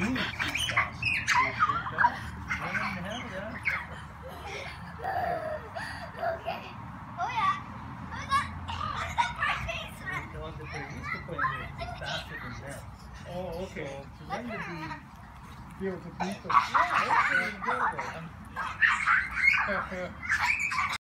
boots and stuff. Let him have it, huh? Okay. Oh yeah. Who's that first baseman? The ones that they're used to playing with, just faster than that. Oh, okay. So for them to be Be able to beat them. yeah, that's pretty incredible.